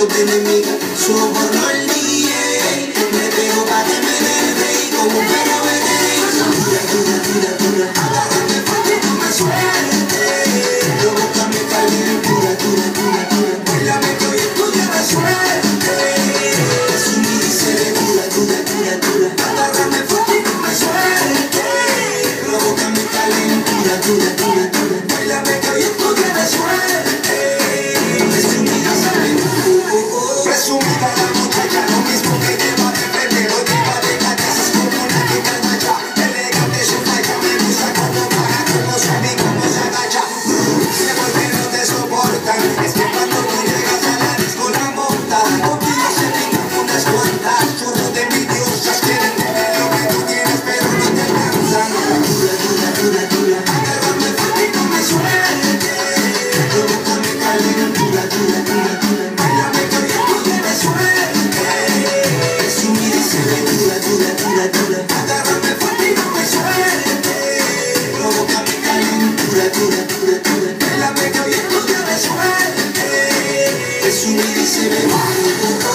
trucos de enemiga, soborno al DJ. Me dejo pa' que me dé el rey como un perro bebé. Dura, dura, dura, dura, agárrame fuerte, no me sueltes. Provócame caliente, dura, dura, dura, dura. Bailame que hoy es tu día de suerte. Es un índice de dura, dura, dura, dura. Agárrame fuerte, no me sueltes. Provócame caliente, dura, dura, dura, dura. Bailame que hoy es tu día de suerte. Presumida sabe, presumida la muchacha, lo mismo que lleva de febrero, lleva de cañas, es como una que calma ya. Elegante su falla, me gusta cuando baja, como sabe y cómo se agacha. Se vuelve, no te soportan, es que cuando tú llegas a la disco la montan. Contigo se brincan unas cuantas, chorros de envidiosas quieren tener lo que tú tienes, pero no te alcanzan. Dura, dura, dura, dura, agárrame fuerte y no me sueltes. Provócame caliente, dura, dura, dura, dura. Bailame que hoy es tu día de suerte. Es un índice de dura, dura, dura, dura. Agárrame fuerte y no me sueltes. Provócame caliente, dura, dura, dura, dura. Bailame que hoy es tu día de suerte. Es un índice de